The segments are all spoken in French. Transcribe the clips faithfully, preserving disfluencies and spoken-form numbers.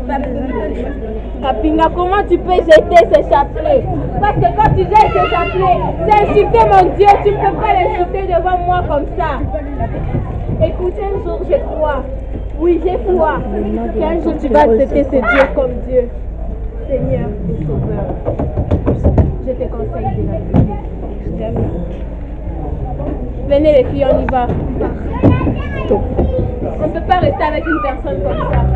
pas besoin de toi. Kapinga, comment tu peux jeter ce chapelet? Parce que quand tu jettes ce chapelet, c'est insulter mon Dieu. Tu ne peux pas l'insulter devant moi comme ça. Écoutez, un jour, je crois. Oui, j'ai foi. Qu'un jour, tu vas accepter ce Dieu comme Dieu. Seigneur et Sauveur, je te conseille de l'accepter. Venez les filles, on y va. On ne peut pas rester avec une personne comme ça.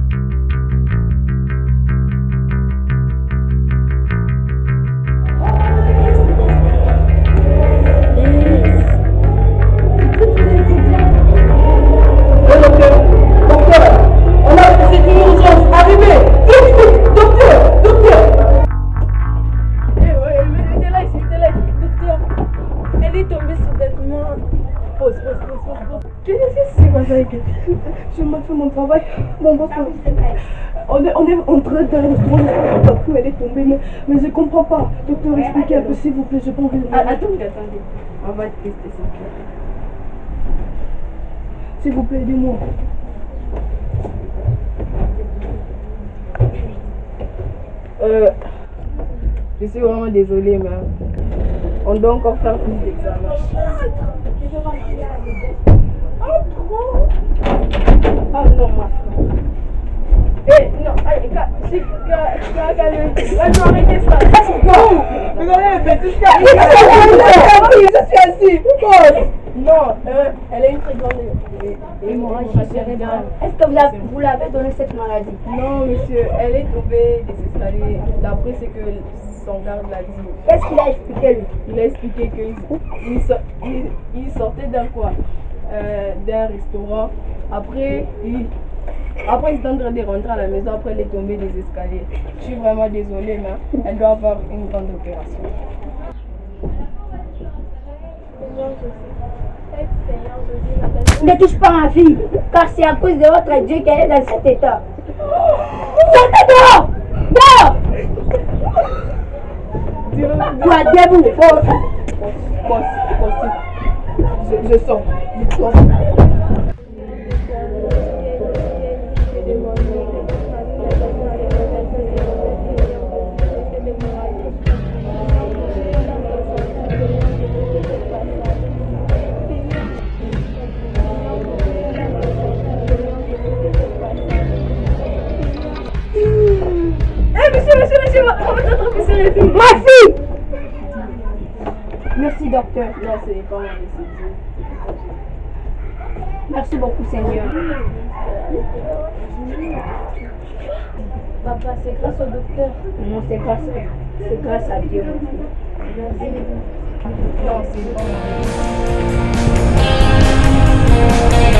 Je m'ai fait mon travail. Bon, bon, on est, on est en train d'un restaurant, elle est tombée, mais, mais je comprends pas. Docteur, expliquez un peu s'il vous plaît, je pas envie de... Attendez, attendez. On va tester ça. S'il vous plaît, aidez-moi. Euh, je suis vraiment désolée, mais on doit encore faire plus d'examens. Ah non, ma frère. Eh, non, allez, si, calmez-vous. Arrêtez ça. Vous allez faire tout ça. Je suis assis. Non, euh, elle a une très grande hémorragie cérébrale. Est-ce que vous l'avez, vous l'avez donné cette maladie? Non, monsieur, elle est tombée des escaliers. D'après ce que son garde l'a dit. Qu'est-ce qu'il a expliqué lui? Il a expliqué qu'il il, il, il sortait d'un quoi euh, d'un restaurant. Après, il, après, il est en train de rentrer à la maison. Après, elle est tombée des escaliers. Je suis vraiment désolée, mais elle doit avoir une grande opération. Ne touche pas ma fille, car c'est à cause de votre Dieu qu'elle est dans cet état. Sortez dehors! Dehors! Toi, debout! Boss, boss, je, je sors. Je sors. Monsieur, monsieur, monsieur, on va t'attraper. Ma fille! Merci, docteur. Non, ce n'est pas moi, c'est Dieu. Merci beaucoup, Seigneur. Papa, c'est grâce au docteur. Non, c'est grâce, c'est grâce à Dieu. Non, c'est pas moi.